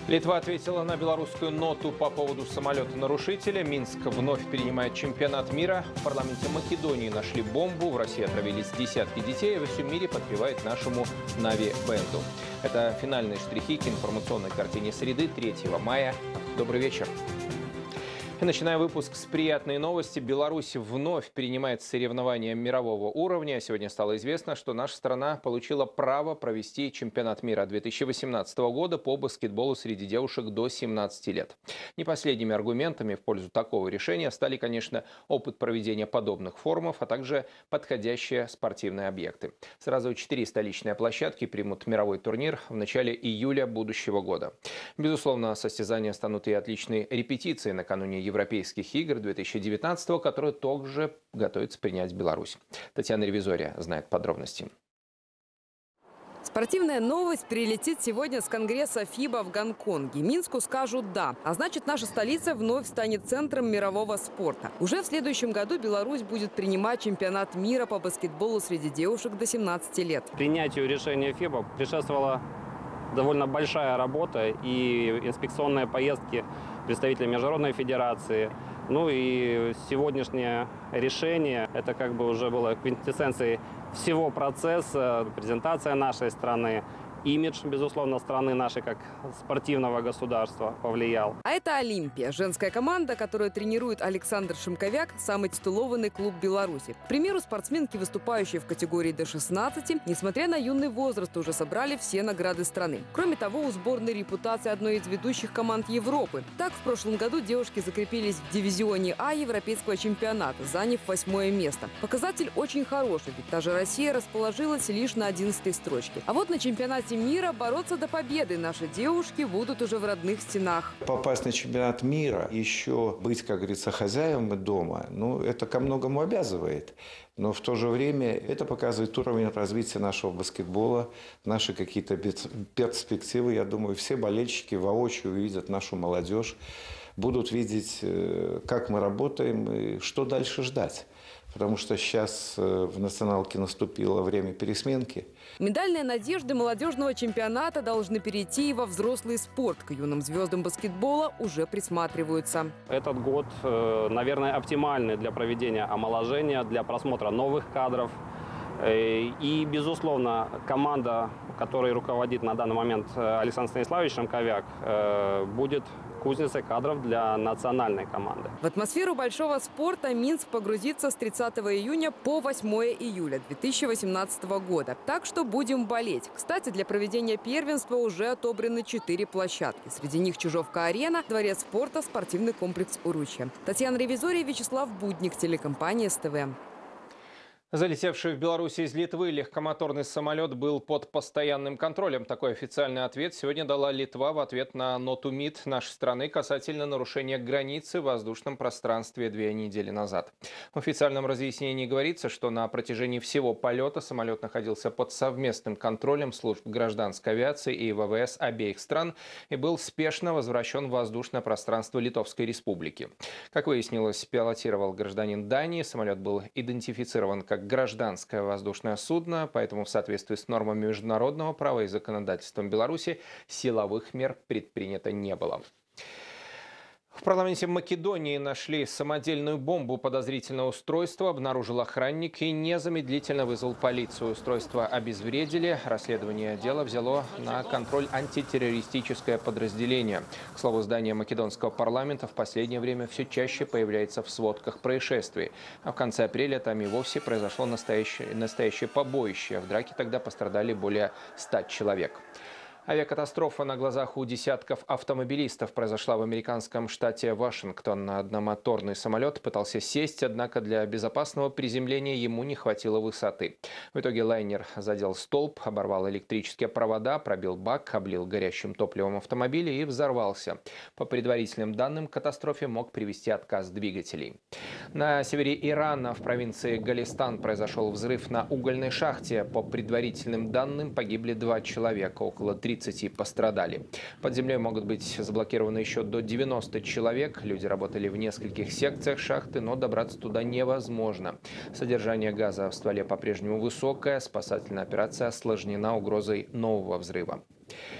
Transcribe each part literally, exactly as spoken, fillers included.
Литва ответила на белорусскую ноту по поводу самолета-нарушителя. Минск вновь перенимает чемпионат мира. В парламенте Македонии нашли бомбу. В России отравились десятки детей. Во всем мире подпевает нашему Нави-бенду. Это финальные штрихи к информационной картине среды третьего мая. Добрый вечер. И начинаем выпуск с приятной новости. Беларусь вновь принимает соревнования мирового уровня. Сегодня стало известно, что наша страна получила право провести чемпионат мира две тысячи восемнадцатого года по баскетболу среди девушек до семнадцати лет. Не последними аргументами в пользу такого решения стали, конечно, опыт проведения подобных форумов, а также подходящие спортивные объекты. Сразу четыре столичные площадки примут мировой турнир в начале июля будущего года. Безусловно, состязания станут и отличной репетицией накануне Европейских игр две тысячи девятнадцатого, которые также готовится принять Беларусь. Татьяна Ревизория знает подробности. Спортивная новость прилетит сегодня с конгресса ФИБА в Гонконге. Минску скажут «да». А значит, наша столица вновь станет центром мирового спорта. Уже в следующем году Беларусь будет принимать чемпионат мира по баскетболу среди девушек до семнадцати лет. Принятию решения ФИБА предшествовала довольно большая работа и инспекционные поездки представителей Международной федерации. Ну и сегодняшнее решение, это как бы уже было квинтэссенцией всего процесса, презентация нашей страны. Имидж, безусловно, страны нашей как спортивного государства повлиял. А это «Олимпия» – женская команда, которую тренирует Александр Шимковяк, самый титулованный клуб Беларуси. К примеру, спортсменки, выступающие в категории до шестнадцати, несмотря на юный возраст, уже собрали все награды страны. Кроме того, у сборной репутация одной из ведущих команд Европы. Так, в прошлом году девушки закрепились в дивизионе А европейского чемпионата, заняв восьмое место. Показатель очень хороший, ведь та же Россия расположилась лишь на одиннадцатой строчке. А вот на чемпионате мира бороться до победы наши девушки будут уже в родных стенах. Попасть на чемпионат мира, еще быть, как говорится, хозяевами дома, ну, это ко многому обязывает. Но в то же время это показывает уровень развития нашего баскетбола, наши какие-то перспективы. Я думаю, все болельщики воочию увидят нашу молодежь, будут видеть, как мы работаем и что дальше ждать. Потому что сейчас в националке наступило время пересменки. Медальные надежды молодежного чемпионата должны перейти и во взрослый спорт. К юным звездам баскетбола уже присматриваются. Этот год, наверное, оптимальный для проведения омоложения, для просмотра новых кадров. И, безусловно, команда, которой руководит на данный момент Александр Станиславович Шимковяк, будет кузницей кадров для национальной команды. В атмосферу большого спорта Минск погрузится с тридцатого июня по восьмое июля две тысячи восемнадцатого года. Так что будем болеть. Кстати, для проведения первенства уже отобраны четыре площадки. Среди них Чижовка-арена, Дворец спорта, спортивный комплекс «Уручье». Татьяна Ревизория, Вячеслав Будник, телекомпания СТВ. Залетевший в Беларусь из Литвы легкомоторный самолет был под постоянным контролем. Такой официальный ответ сегодня дала Литва в ответ на ноту МИД нашей страны касательно нарушения границы в воздушном пространстве две недели назад. В официальном разъяснении говорится, что на протяжении всего полета самолет находился под совместным контролем служб гражданской авиации и ВВС обеих стран и был спешно возвращен в воздушное пространство Литовской Республики. Как выяснилось, пилотировал гражданин Дании. Самолет был идентифицирован как гражданское воздушное судно, поэтому в соответствии с нормами международного права и законодательством Беларуси силовых мер предпринято не было. В парламенте Македонии нашли самодельную бомбу. Подозрительное устройство обнаружил охранник и незамедлительно вызвал полицию. Устройство обезвредили. Расследование дела взяло на контроль антитеррористическое подразделение. К слову, здание македонского парламента в последнее время все чаще появляется в сводках происшествий. А в конце апреля там и вовсе произошло настоящее, настоящее побоище. В драке тогда пострадали более ста человек. Авиакатастрофа на глазах у десятков автомобилистов произошла в американском штате Вашингтон. Одномоторный самолет пытался сесть, однако для безопасного приземления ему не хватило высоты. В итоге лайнер задел столб, оборвал электрические провода, пробил бак, облил горящим топливом автомобиля и взорвался. По предварительным данным, к катастрофе мог привести отказ двигателей. На севере Ирана, в провинции Голестан, произошел взрыв на угольной шахте. По предварительным данным, погибли два человека, около тридцати пострадали. Под землей могут быть заблокированы еще до девяноста человек. Люди работали в нескольких секциях шахты, но добраться туда невозможно. Содержание газа в стволе по-прежнему высокое. Спасательная операция осложнена угрозой нового взрыва.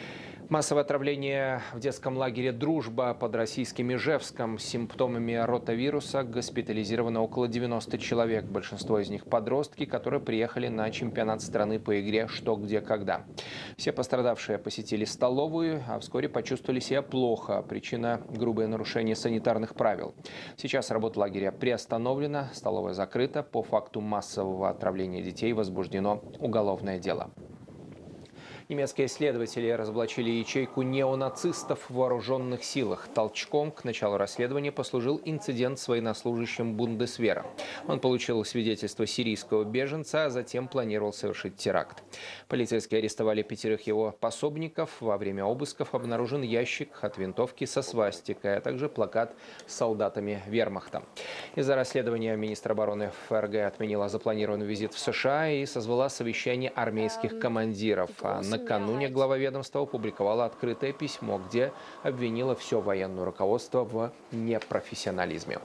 Массовое отравление в детском лагере «Дружба» под российским Ижевском. С симптомами ротавируса госпитализировано около девяноста человек. Большинство из них подростки, которые приехали на чемпионат страны по игре «Что, где, когда». Все пострадавшие посетили столовую, а вскоре почувствовали себя плохо. Причина – грубое нарушение санитарных правил. Сейчас работа лагеря приостановлена, столовая закрыта. По факту массового отравления детей возбуждено уголовное дело. Немецкие следователи разоблачили ячейку неонацистов в вооруженных силах. Толчком к началу расследования послужил инцидент с военнослужащим Бундесвера. Он получил свидетельство сирийского беженца, а затем планировал совершить теракт. Полицейские арестовали пятерых его пособников. Во время обысков обнаружен ящик от винтовки со свастикой, а также плакат с солдатами вермахта. Из-за расследования министр обороны ФРГ отменила запланированный визит в США и созвала совещание армейских командиров. А накануне глава ведомства опубликовала открытое письмо, где обвинила все военное руководство в непрофессионализме.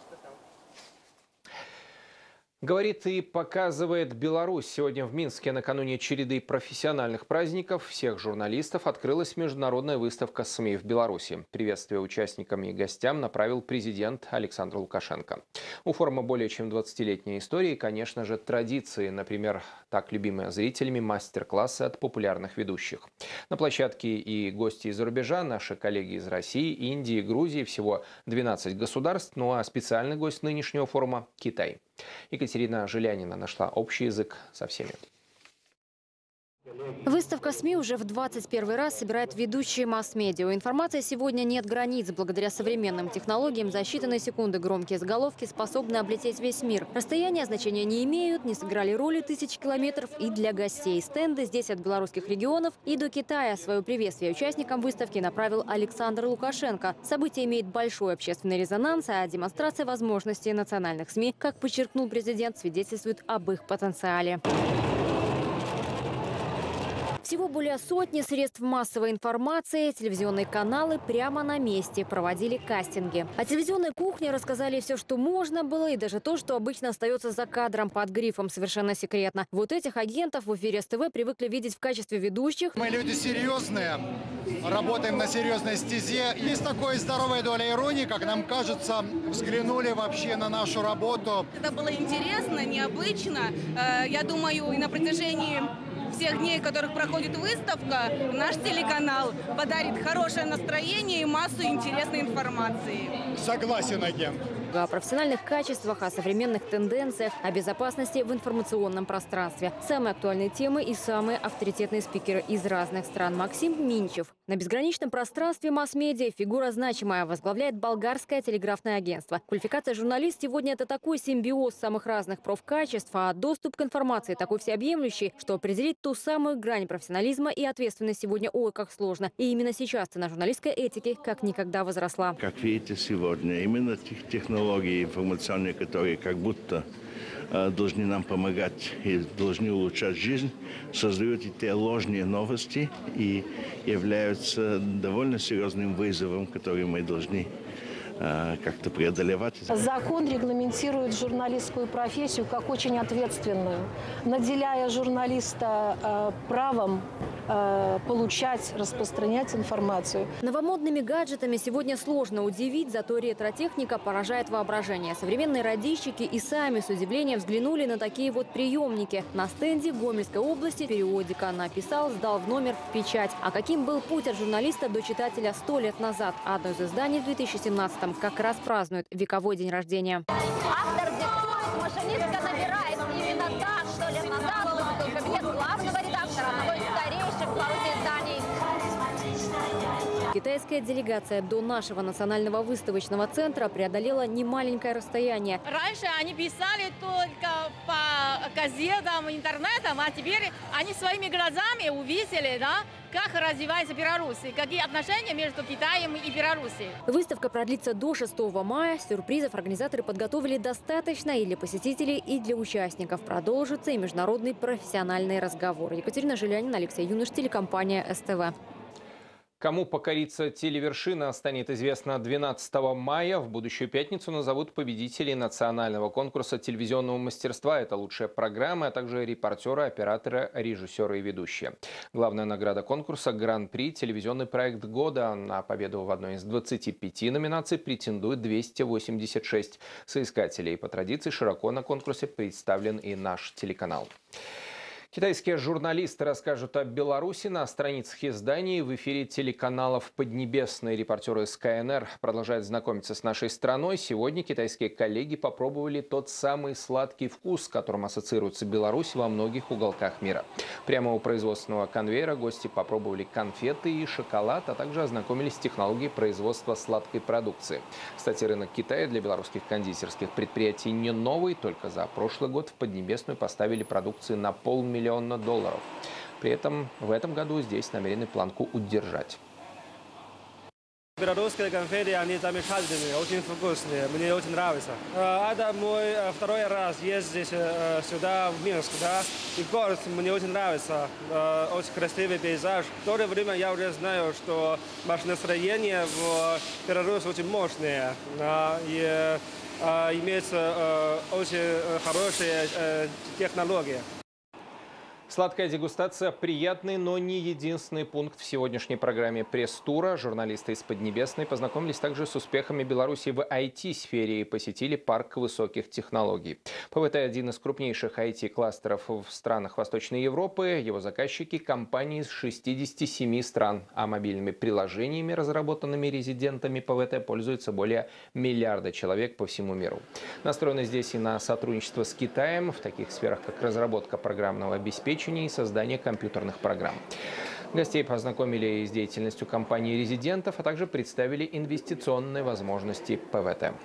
Говорит и показывает Беларусь. Сегодня в Минске накануне череды профессиональных праздников всех журналистов открылась международная выставка СМИ в Беларуси. Приветствие участникам и гостям направил президент Александр Лукашенко. У форума более чем двадцатилетняя история и, конечно же, традиции. Например, так любимые зрителями мастер-классы от популярных ведущих. На площадке и гости из-за рубежа, наши коллеги из России, Индии, Грузии, всего двенадцать государств. Ну а специальный гость нынешнего форума – Китай. Екатерина Жилянина нашла общий язык со всеми. Выставка СМИ уже в двадцать первый раз собирает ведущие масс-медиа. У информации сегодня нет границ. Благодаря современным технологиям за считанные секунды громкие заголовки способны облететь весь мир. Расстояния значения не имеют, не сыграли роли тысяч километров и для гостей. Стенды здесь от белорусских регионов и до Китая. Свое приветствие участникам выставки направил Александр Лукашенко. Событие имеет большой общественный резонанс, а демонстрация возможностей национальных СМИ, как подчеркнул президент, свидетельствует об их потенциале. Всего более сотни средств массовой информации, телевизионные каналы прямо на месте проводили кастинги. О телевизионной кухне рассказали все, что можно было, и даже то, что обычно остается за кадром под грифом «совершенно секретно». Вот этих агентов в эфире СТВ привыкли видеть в качестве ведущих. Мы люди серьезные, работаем на серьезной стезе. Есть такая здоровая доля иронии, как нам кажется, взглянули вообще на нашу работу. Это было интересно, необычно. Я думаю, и на протяжении всех дней, в которых проходит выставка, наш телеканал подарит хорошее настроение и массу интересной информации. Согласен, агент. О профессиональных качествах, о современных тенденциях, о безопасности в информационном пространстве. Самые актуальные темы и самые авторитетные спикеры из разных стран. Максим Минчев. На безграничном пространстве масс-медиа фигура значимая. Возглавляет болгарское телеграфное агентство. Квалификация журналист сегодня – это такой симбиоз самых разных профкачеств, а доступ к информации такой всеобъемлющий, что определить ту самую грань профессионализма и ответственности сегодня ой как сложно. И именно сейчас цена журналистской этики как никогда возросла. Как видите, сегодня именно тех технологий информационные, которые как будто э, должны нам помогать и должны улучшать жизнь, создают и те ложные новости и являются довольно серьезным вызовом, который мы должны э, как-то преодолевать. Закон регламентирует журналистскую профессию как очень ответственную, наделяя журналиста э, правом получать, распространять информацию. Новомодными гаджетами сегодня сложно удивить, зато ретро-техника поражает воображение. Современные радищики и сами с удивлением взглянули на такие вот приемники. На стенде в Гомельской области периодика написал, сдал в номер в печать. А каким был путь от журналиста до читателя сто лет назад? Одно из изданий в две тысячи семнадцатом как раз празднует вековой день рождения. Автор диктует, машинистка набирает именно так, сто лет назад был кабинет главного редактора, одного из старейших в Беларуси изданий. Китайская делегация до нашего национального выставочного центра преодолела немаленькое расстояние. Раньше они писали только по газетам, интернетам, а теперь они своими глазами увидели, да, как развивается Беларусь, какие отношения между Китаем и Беларусью. Выставка продлится до шестого мая. Сюрпризов организаторы подготовили достаточно и для посетителей, и для участников. Продолжится и международный профессиональный разговор. Екатерина Жилянина, Алексей Юныш, телекомпания СТВ. Кому покорится телевершина, станет известно двенадцатого мая. В будущую пятницу назовут победителей национального конкурса телевизионного мастерства. Это лучшая программа, а также репортеры, операторы, режиссеры и ведущие. Главная награда конкурса – Гран-при телевизионный проект года. На победу в одной из двадцати пяти номинаций претендует двести восемьдесят шесть соискателей. По традиции широко на конкурсе представлен и наш телеканал. Китайские журналисты расскажут о Беларуси на страницах изданий. В эфире телеканалов «Поднебесный» репортеры эс ка эн эр продолжают знакомиться с нашей страной. Сегодня китайские коллеги попробовали тот самый сладкий вкус, с которым ассоциируется Беларусь во многих уголках мира. Прямо у производственного конвейера гости попробовали конфеты и шоколад, а также ознакомились с технологией производства сладкой продукции. Кстати, рынок Китая для белорусских кондитерских предприятий не новый. Только за прошлый год в Поднебесную поставили продукции на полмиллиона миллиона долларов. При этом в этом году здесь намерены планку удержать. Белорусские конфеты, они замечательные, очень вкусные, мне очень нравится. Это мой второй раз ездить сюда, в Минск, да, и город мне очень нравится, очень красивый пейзаж. В то же время я уже знаю, что машиностроение в Беларуси очень мощное, и имеется очень хорошие технологии. Сладкая дегустация – приятный, но не единственный пункт в сегодняшней программе пресс-тура. Журналисты из Поднебесной познакомились также с успехами Беларуси в ай ти-сфере и посетили парк высоких технологий. пэ вэ тэ – один из крупнейших ай ти-кластеров в странах Восточной Европы. Его заказчики – компании из шестидесяти семи стран. А мобильными приложениями, разработанными резидентами пэ вэ тэ, пользуются более миллиарда человек по всему миру. Настроены здесь и на сотрудничество с Китаем в таких сферах, как разработка программного обеспечения и создание компьютерных программ. Гостей познакомили с деятельностью компаний-резидентов, а также представили инвестиционные возможности пэ вэ тэ.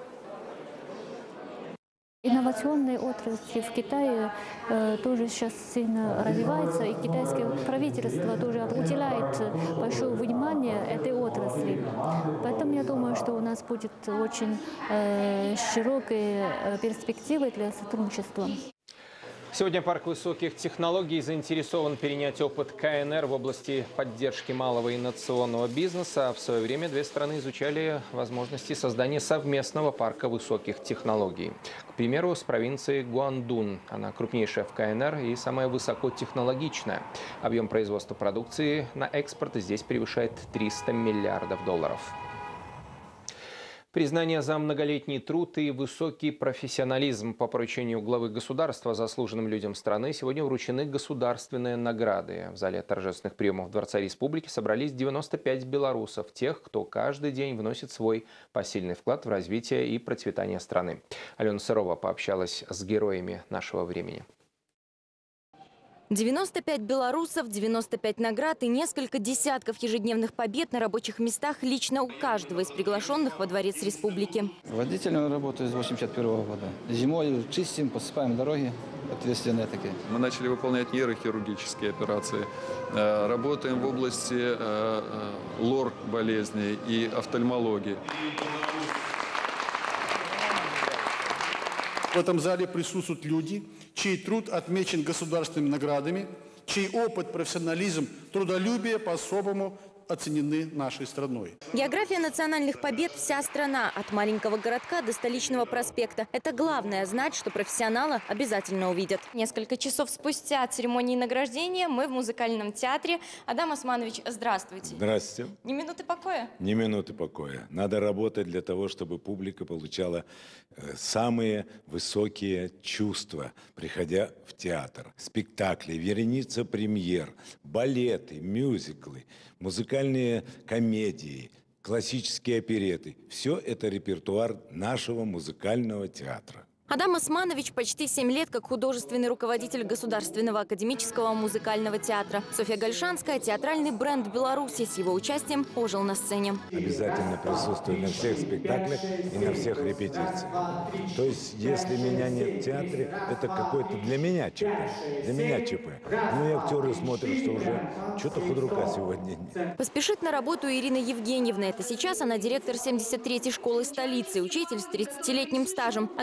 Инновационные отрасли в Китае э, тоже сейчас сильно развиваются, и китайское правительство тоже уделяет большое внимание этой отрасли. Поэтому я думаю, что у нас будет очень э, широкие перспективы для сотрудничества. Сегодня парк высоких технологий заинтересован перенять опыт ка эн эр в области поддержки малого инновационного бизнеса. В свое время две страны изучали возможности создания совместного парка высоких технологий. К примеру, с провинцией Гуандун. Она крупнейшая в ка эн эр и самая высокотехнологичная. Объем производства продукции на экспорт здесь превышает триста миллиардов долларов. Признание за многолетний труд и высокий профессионализм. По поручению главы государства заслуженным людям страны сегодня вручены государственные награды. В зале торжественных приемов Дворца Республики собрались девяносто пять белорусов, тех, кто каждый день вносит свой посильный вклад в развитие и процветание страны. Алена Сырова пообщалась с героями нашего времени. девяносто пять белорусов, девяносто пять наград и несколько десятков ежедневных побед на рабочих местах лично у каждого из приглашенных во Дворец Республики. Водителем работаю с восемьдесят первого года. Зимой чистим, посыпаем дороги, ответственные такие. Мы начали выполнять нейрохирургические операции. Работаем в области лор-болезней и офтальмологии. В этом зале присутствуют люди, чей труд отмечен государственными наградами, чей опыт, профессионализм, трудолюбие по-особому оценены нашей страной. География национальных побед – вся страна, от маленького городка до столичного проспекта. Это главное – знать, что профессионала обязательно увидят. Несколько часов спустя церемонии награждения мы в музыкальном театре. Адам Османович, здравствуйте. Здравствуйте. Ни минуты покоя? Ни минуты покоя. Надо работать для того, чтобы публика получала самые высокие чувства, приходя в театр. Спектакли, вереница премьер, балеты, мюзиклы, музыкальные комедии, классические опереты. Все это репертуар нашего музыкального театра. Адам Османович почти семь лет как художественный руководитель Государственного академического музыкального театра. Софья Гальшанская – театральный бренд Беларуси. С его участием ожил на сцене. Обязательно присутствую на всех спектаклях и на всех репетициях. То есть, если меня нет в театре, это какой-то для меня ЧП. Для меня ЧП. Ну и актеры смотрят, что уже что-то худрука сегодня нет. Поспешит на работу Ирина Евгеньевна. Это сейчас она директор семьдесят третьей школы столицы, учитель с тридцатилетним стажем. А когда-то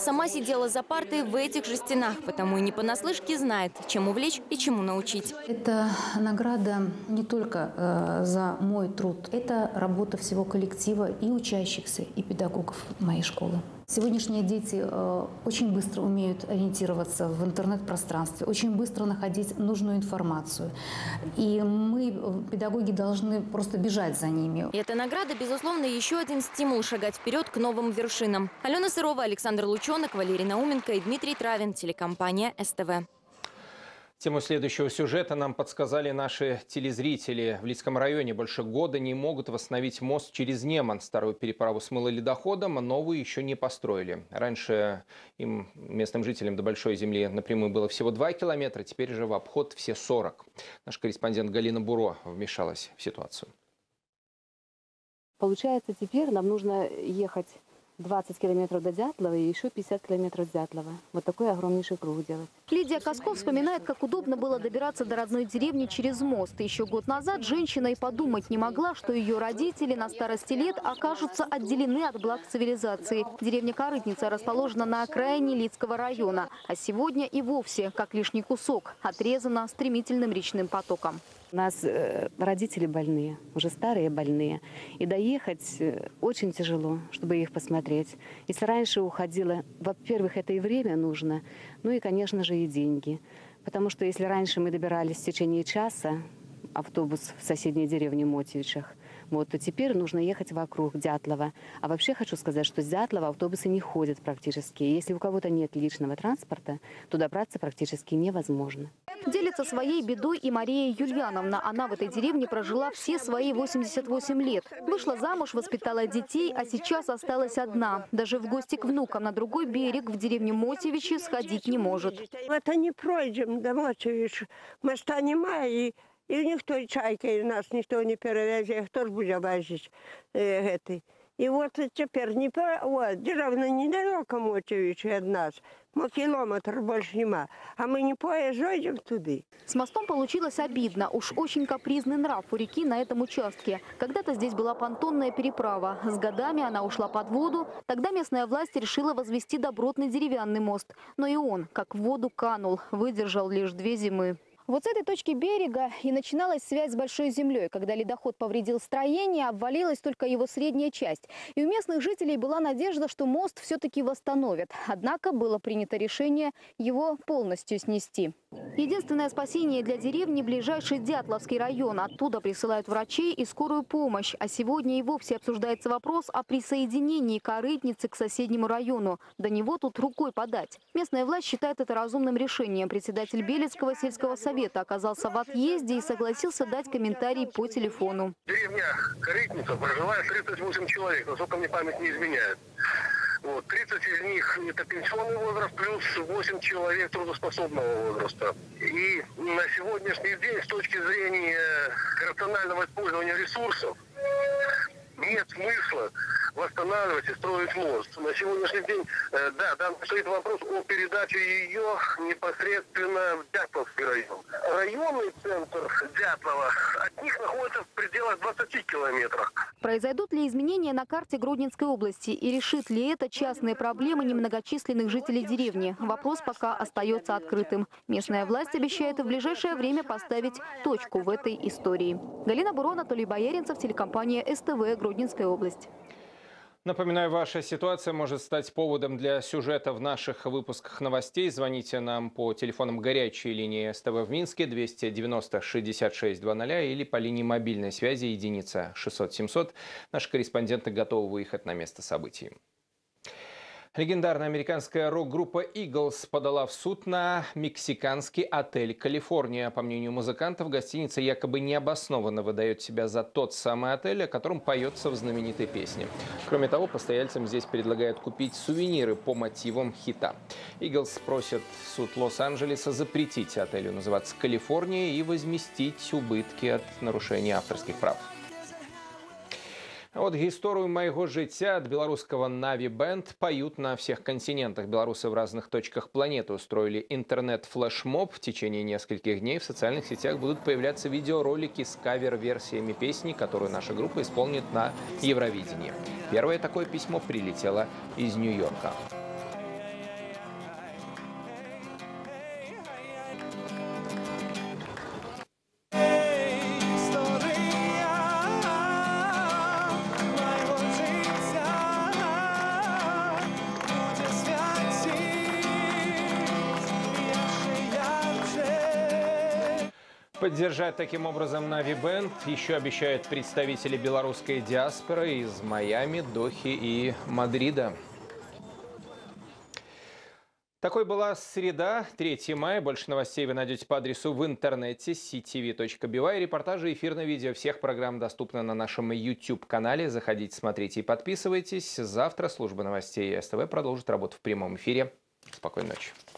сама сидела за партой в этих же стенах, потому и не понаслышке знает, чем увлечь и чему научить. Это награда не только э, за мой труд, это работа всего коллектива и учащихся, и педагогов моей школы. Сегодняшние дети э, очень быстро умеют ориентироваться в интернет-пространстве, очень быстро находить нужную информацию. И мы, педагоги, должны просто бежать за ними. И эта награда, безусловно, еще один стимул шагать вперед к новым вершинам. Алена Сырова, Александр Лучонок, Валерий Науменко и Дмитрий Травин, телекомпания СТВ. Тему следующего сюжета нам подсказали наши телезрители. В Лидском районе больше года не могут восстановить мост через Неман. Старую переправу смыло ледоходом, а новую еще не построили. Раньше им, местным жителям до Большой Земли, напрямую было всего два километра, теперь же в обход все сорок. Наш корреспондент Галина Буро вмешалась в ситуацию. Получается, теперь нам нужно ехать двадцать километров до Дятлова и еще пятьдесят километров с Дятлова. Вот такой огромнейший круг делать. Лидия Косков вспоминает, как удобно было добираться до родной деревни через мост. Еще год назад женщина и подумать не могла, что ее родители на старости лет окажутся отделены от благ цивилизации. Деревня Корытница расположена на окраине Лидского района. А сегодня и вовсе, как лишний кусок, отрезана стремительным речным потоком. У нас э, родители больные, уже старые больные. И доехать э, очень тяжело, чтобы их посмотреть. Если раньше уходило, во-первых, это и время нужно, ну и, конечно же, и деньги. Потому что если раньше мы добирались в течение часа, автобус в соседней деревне Мотьевичах, вот, то теперь нужно ехать вокруг Дятлова. А вообще хочу сказать, что с Дятлова автобусы не ходят практически. Если у кого-то нет личного транспорта, то добраться практически невозможно. Делится своей бедой и Мария Юльяновна. Она в этой деревне прожила все свои восемьдесят восемь лет. Вышла замуж, воспитала детей, а сейчас осталась одна. Даже в гости к внукам на другой берег, в деревню Мотьевичи, сходить не может. Это не пройдем до Мотьевича. Моста немає, и И никто, и чайкой нас никто не перевезет, кто же будет возить э, этой. И вот теперь не вот, деревня недалеко Мотьевичи от нас, но километр больше нема, а мы не поезжаем туда. С мостом получилось обидно. Уж очень капризный нрав у реки на этом участке. Когда-то здесь была понтонная переправа. С годами она ушла под воду. Тогда местная власть решила возвести добротный деревянный мост. Но и он, как в воду канул, выдержал лишь две зимы. Вот с этой точки берега и начиналась связь с Большой Землей. Когда ледоход повредил строение, обвалилась только его средняя часть. И у местных жителей была надежда, что мост все-таки восстановят. Однако было принято решение его полностью снести. Единственное спасение для деревни – ближайший Дятловский район. Оттуда присылают врачей и скорую помощь. А сегодня и вовсе обсуждается вопрос о присоединении Корытницы к соседнему району. До него тут рукой подать. Местная власть считает это разумным решением. Председатель Белецкого сельского совета оказался в отъезде и согласился дать комментарий по телефону. Деревня Корытница проживает тридцать восемь человек, насколько мне память не изменяет. Вот, тридцать из них это пенсионный возраст, плюс восемь человек трудоспособного возраста. И на сегодняшний день с точки зрения рационального использования ресурсов нет смысла восстанавливать и строить мост. На сегодняшний день, э, да, там стоит вопрос о передаче ее непосредственно в Дятловский район. Районный центр Дятлова от них находится в пределах двадцати километров. Произойдут ли изменения на карте Гродненской области и решит ли это частные проблемы немногочисленных жителей деревни? Вопрос пока остается открытым. Местная власть обещает в ближайшее время поставить точку в этой истории. Галина Буро, Анатолий Бояринцев, телекомпания СТВ, Гродненская область. Напоминаю, ваша ситуация может стать поводом для сюжета в наших выпусках новостей. Звоните нам по телефонам горячей линии СТВ в Минске двести девяносто шестьдесят шесть двадцать или по линии мобильной связи единица шестьсот семьсот. Наши корреспонденты готовы выехать на место событий. Легендарная американская рок-группа Eagles подала в суд на мексиканский отель «Калифорния». По мнению музыкантов, гостиница якобы необоснованно выдает себя за тот самый отель, о котором поется в знаменитой песне. Кроме того, постояльцам здесь предлагают купить сувениры по мотивам хита. Eagles просят суд Лос-Анджелеса запретить отелю называться «Калифорния» и возместить убытки от нарушения авторских прав. Вот историю моего життя от белорусского Нави Бенд поют на всех континентах. Белорусы в разных точках планеты устроили интернет-флешмоб. В течение нескольких дней в социальных сетях будут появляться видеоролики с кавер-версиями песни, которую наша группа исполнит на Евровидении. Первое такое письмо прилетело из Нью-Йорка. Поддержать таким образом Нави Бэнд еще обещают представители белорусской диаспоры из Майами, Дохи и Мадрида. Такой была среда, третьего мая. Больше новостей вы найдете по адресу в интернете си ти ви точка би вай. Репортажи и эфирное видео всех программ доступны на нашем YouTube-канале. Заходите, смотрите и подписывайтесь. Завтра служба новостей СТВ продолжит работу в прямом эфире. Спокойной ночи.